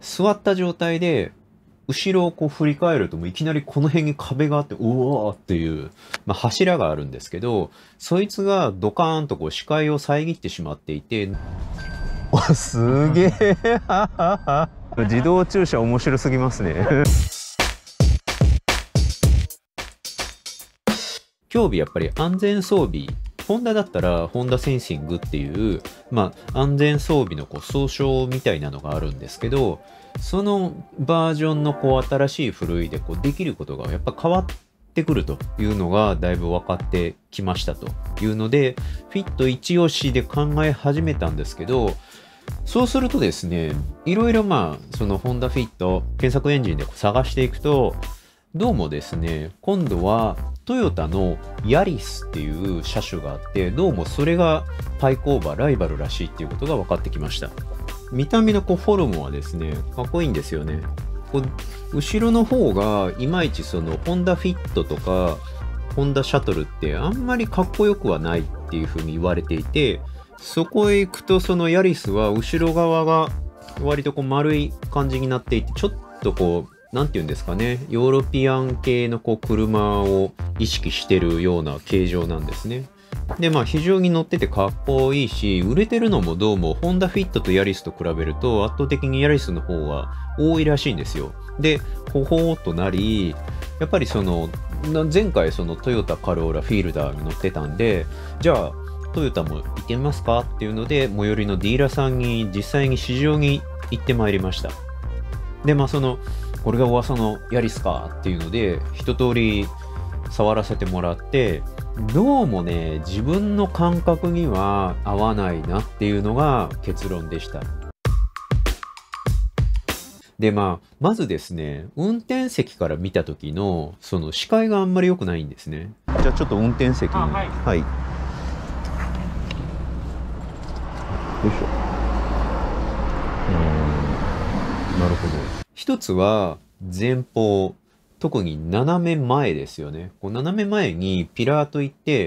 座った状態で、後ろをこう振り返るともういきなりこの辺に壁があって、うわーっていう、柱があるんですけど、そいつがドカーンとこう視界を遮ってしまっていて、すげえ自動駐車面白すぎますね競技やっぱり安全装備、ホンダだったらホンダセンシングっていう、安全装備のこう総称みたいなのがあるんですけど、そのバージョンのこう新しいふるいでこうできることがやっぱ変わってくるというのがだいぶ分かってきましたというので、フィット一押しで考え始めたんですけど、そうするとですね、いろいろそのホンダフィット検索エンジンで探していくと、どうもですね、今度はトヨタのヤリスっていう車種があって、どうもそれが対抗馬、ライバルらしいっていうことが分かってきました。見た目のフォルムはですね、かっこいいんですよね。後ろの方がいまいちそのホンダフィットとかホンダシャトルってあんまりかっこよくはないっていうふうに言われていて、そこへ行くとそのヤリスは後ろ側が割と丸い感じになっていて、ちょっとなんていうんですかね、ヨーロピアン系の車を意識してるような形状なんですね。で、非常に乗っててかっこいいし、売れてるのもどうもホンダフィットとヤリスと比べると圧倒的にヤリスの方が多いらしいんですよ。で、ほほーっとなり、やっぱり前回トヨタカローラフィールダーに乗ってたんで、じゃあ、トヨタも行ってみますかっていうので、最寄りのディーラーさんに実際に試乗に行ってまいりました。で、これが噂のヤリスかっていうので、一通り触らせてもらって、どうもね、自分の感覚には合わないなっていうのが結論でした。で、まずですね、運転席から見た時の、その視界があんまり良くないんですね。じゃあちょっと運転席に。はい。よいしょ。なるほど。一つは前方、特に斜め前ですよね。斜め前にピラーといって、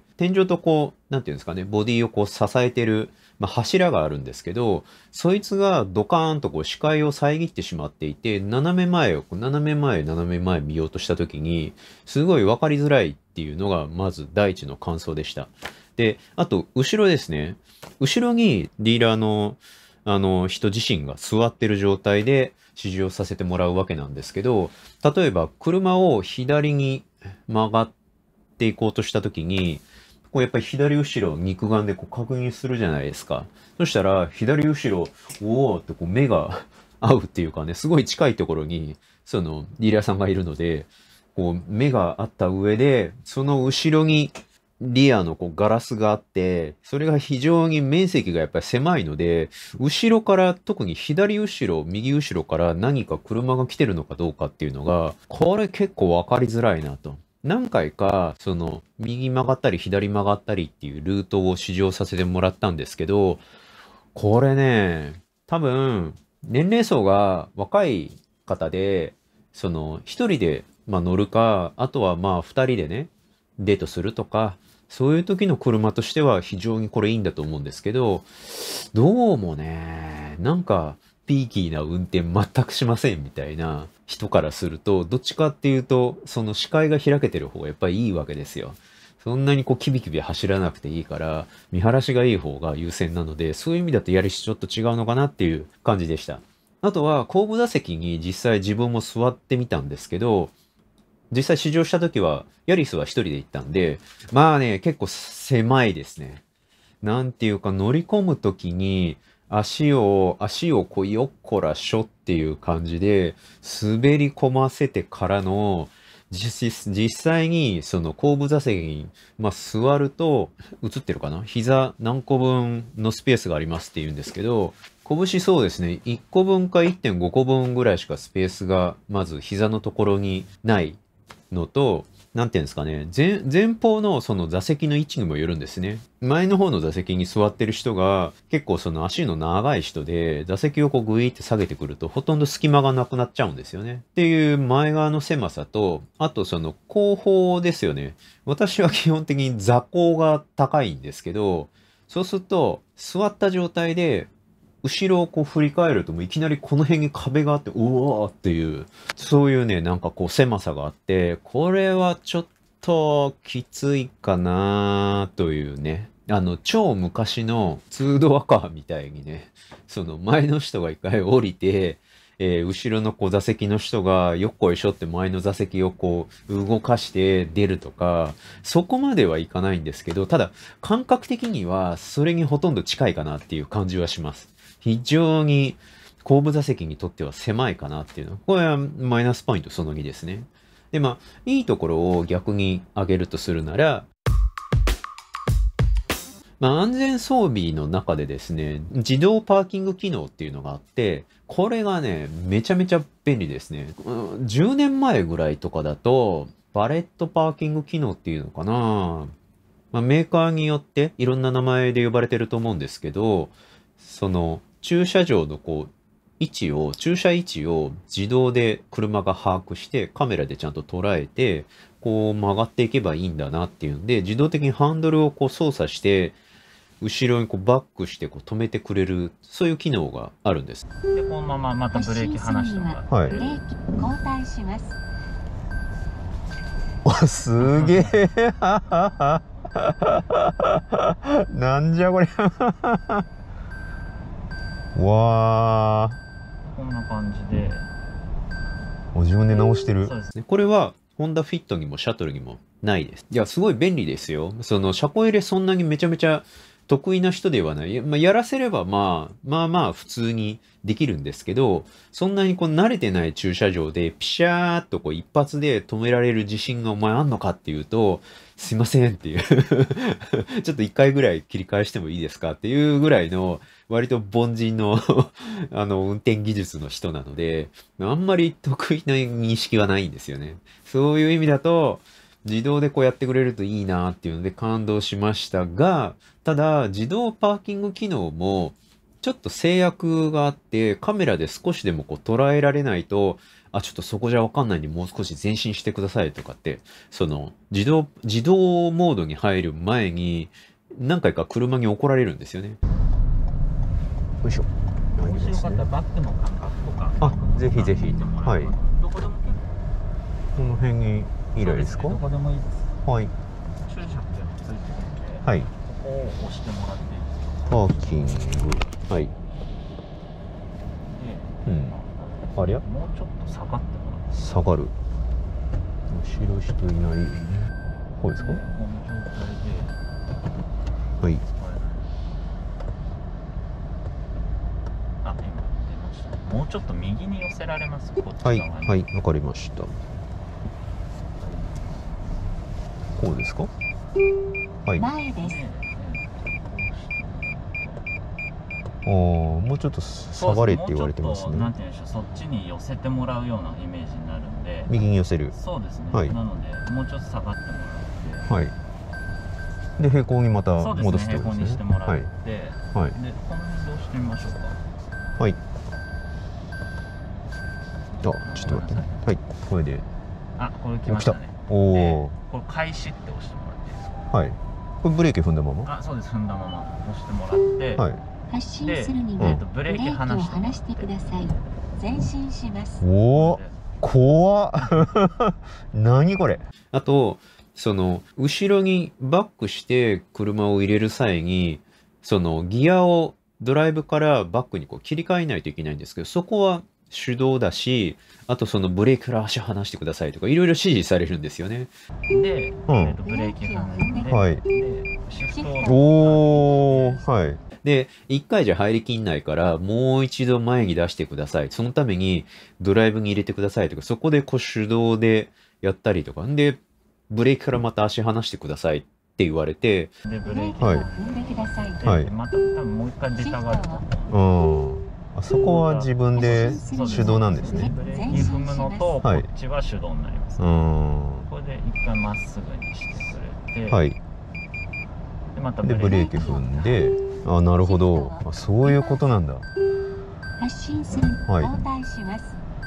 天井となんていうんですかね、ボディを支えてる、柱があるんですけど、そいつがドカーンと視界を遮ってしまっていて、斜め前を斜め前見ようとした時に、すごい分かりづらいっていうのが、まず第一の感想でした。で、あと、後ろですね。後ろにディーラーの人自身が座ってる状態で指示をさせてもらうわけなんですけど、例えば車を左に曲がっていこうとしたときに、やっぱり左後ろ肉眼で確認するじゃないですか。そしたら左後ろ、おーって目が合うっていうかね、すごい近いところにそのディーラーさんがいるので、目があった上で、その後ろにリアのガラスがあって、それが非常に面積がやっぱり狭いので、後ろから、特に左後ろ、右後ろから何か車が来てるのかどうかっていうのが、これ結構わかりづらいなと。何回か、右曲がったり左曲がったりっていうルートを試乗させてもらったんですけど、これね、多分、年齢層が若い方で、一人で、乗るか、あとは二人でね、デートするとか、そういう時の車としては非常にこれいいんだと思うんですけど、どうもね、なんか、ピーキーな運転全くしませんみたいな人からすると、どっちかっていうと、その視界が開けてる方がやっぱりいいわけですよ。そんなにキビキビ走らなくていいから、見晴らしがいい方が優先なので、そういう意味だとやりしちょっと違うのかなっていう感じでした。あとは、後部座席に実際自分も座ってみたんですけど、実際試乗した時は、ヤリスは一人で行ったんで、結構狭いですね。なんていうか、乗り込む時に、足をよっこらしょっていう感じで、滑り込ませてからの、実際に、その後部座席に、座ると、映ってるかな、膝何個分のスペースがありますって言うんですけど、拳そうですね、1個分か1.5個分ぐらいしかスペースが、まず膝のところにないのと、なんていうんですかね、前方のその座席の位置にもよるんですね。前の方の座席に座ってる人が結構その足の長い人で、座席をグイーって下げてくるとほとんど隙間がなくなっちゃうんですよね。っていう前側の狭さと、あとその後方ですよね。私は基本的に座高が高いんですけど、そうすると座った状態で後ろをこう振り返るともういきなりこの辺に壁があって、うわーっていう、そういうね、なんかこう狭さがあって、これはちょっときついかなというね。超昔の2ドアカーみたいにね、その前の人が一回降りて、後ろのこう座席の人がよっこいしょって前の座席をこう動かして出るとか、そこまではいかないんですけど、ただ感覚的にはそれにほとんど近いかなっていう感じはします。非常に後部座席にとっては狭いかなっていうの。これはマイナスポイントその2ですね。で、まあ、いいところを逆に挙げるとするなら、まあ、安全装備の中でですね、自動パーキング機能っていうのがあって、これがね、めちゃめちゃ便利ですね。10年前ぐらいとかだと、バレットパーキング機能っていうのかな。まあ、メーカーによっていろんな名前で呼ばれてると思うんですけど、その駐車場のこう、駐車位置を自動で車が把握してカメラでちゃんと捉えて、こう曲がっていけばいいんだなっていうんで、自動的にハンドルをこう操作して、後ろにこうバックしてこう止めてくれる、そういう機能があるんです。 で、このまままたブレーキ離してもらって。 はい。 ブレーキ交代します。 あ、すげえ。なんじゃこりゃ。わー。 こんな感じで。 自分で直してる。 そうですね。 これは、ホンダフィットにもシャトルにもないです。いや、すごい便利ですよ。その、車庫入れそんなにめちゃめちゃ得意な人ではない。まあ、やらせればまあ普通にできるんですけど、そんなにこう慣れてない駐車場でピシャーっとこう一発で止められる自信がお前あんのかっていうと、すいませんっていうちょっと一回ぐらい切り返してもいいですかっていうぐらいの割と凡人の運転技術の人なので、あんまり得意な認識はないんですよね。そういう意味だと、自動でこうやってくれるといいなっていうので感動しましたが、ただ自動パーキング機能もちょっと制約があって、カメラで少しでもこう捉えられないと、あ、ちょっとそこじゃわかんないんでもう少し前進してくださいとかって、その自動モードに入る前に何回か車に怒られるんですよね。よいしょ。 もしよかったらバックの感覚とか。 あ、ぜひぜひ。はい。 どこでも結この辺に構以来ですか？ どこでもいいです。 はい。 駐車券ついてるんで、 はい。 ここを押してもらっていいですか？ パーキング。はい。 で、 ありゃ？ もうちょっと下がってもらって。 下がる。後ろ人いない。こうですか？ この状態で。 はい。 あ、今出ました。もうちょっと右に寄せられます。こっちはい。 側に。 はい。わかりました。こうですか？はい。 前です。 もうちょっと下がれって言われてますね。 なんて言うんでしょう、そっちに寄せてもらうようなイメージになるんで。 右に寄せる。 そうですね。 はいなので、もうちょっと下がってもらって。 はい。で、平行にまたそうですね。 戻すってことですね。 平行にしてもらって。 はい。はい。 で、この移動してみましょうか。 はい。あ、ちょっと待ってね。はい。これで。 あ、これ来ましたね。 おお。 これ開始って押してもらっていいですか？ はい。これブレーキ踏んだまま？ あ、そうです。踏んだまま押してもらって。 はい。 発進するにはブレーキ離を離してください。前進します。 おお。怖っ。何これ。あと、その、後ろにバックして車を入れる際に、その、ギアをドライブからバックにこう切り替えないといけないんですけど、そこは手動だし、あとそのブレーキから足離してくださいとか、いろいろ指示されるんですよね。 で、ブレーキ離して、 はい。 で、シフトおー、はい。で、一回じゃ入りきんないから、もう一度前に出してください。そのためにドライブに入れてくださいとか、そこでこう手動でやったりとか、で、ブレーキからまた足離してくださいって言われて、 で、ブレーキはい。 踏んでください。 はい。 また多分もう一回出たがると思う。 あそこは自分で手動なんですね。 ブレーキ踏むのと、こっちは手動になります。これで一回まっすぐにしてくれて、 はい。 で、またで、ブレーキ踏んで、あ、なるほど。そういうことなんだ。 発進する。 はい。 交代します。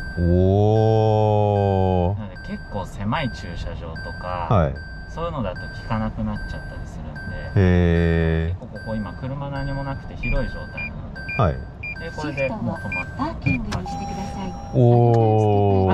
おー。 なので結構狭い駐車場とか、 はい。 そういうのだと効かなくなっちゃったりするんで、 へ結構ここ今車何もなくて広い状態なので、 ー。はい。 でこれでもう止まってパーキングにしてください。 お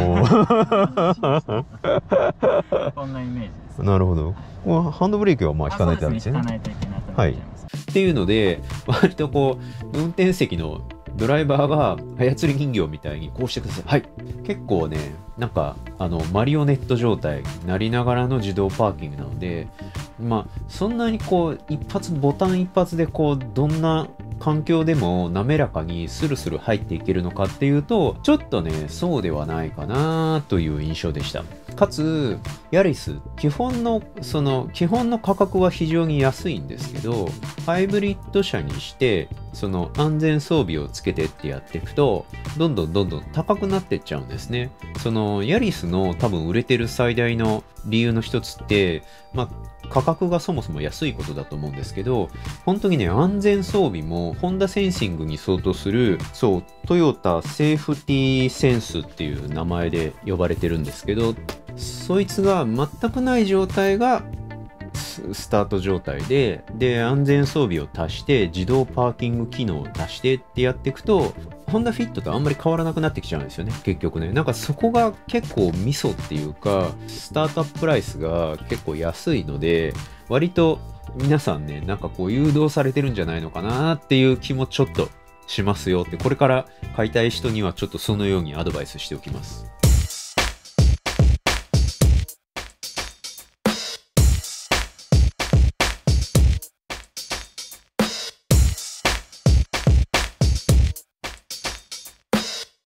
こんなイメージです。 なるほど。こうハンドブレーキはまあ引かないとダメですよね。 引かないといけなくなっちゃいます。 っていうので、割とこう、運転席のドライバーが操り人形みたいにこうしてください。はい。結構ね、なんか、マリオネット状態になりながらの自動パーキングなので、まあ、そんなにこう、ボタン一発でこう、どんな環境でも滑らかにスルスル入っていけるのかっていうと、ちょっとね、そうではないかなという印象でした。かつ、ヤリス、基本の価格は非常に安いんですけど、ハイブリッド車にして、その安全装備をつけてってやっていくと、どんどん高くなってっちゃうんですね。そのヤリスの多分売れてる最大の理由の一つって、まあ、価格がそもそも安いことだと思うんですけど、本当にね、安全装備もホンダセンシングに相当する、そう、トヨタセーフティーセンスっていう名前で呼ばれてるんですけど、そいつが全くない状態がスタート状態で、安全装備を足して、自動パーキング機能を足してってやっていくと、ホンダフィットとあんまり変わらなくなってきちゃうんですよね、結局ね。なんかそこが結構ミソっていうか、スタートアッププライスが結構安いので、割と皆さんね、なんかこう誘導されてるんじゃないのかなっていう気もちょっとしますよって、これから買いたい人にはちょっとそのようにアドバイスしておきます。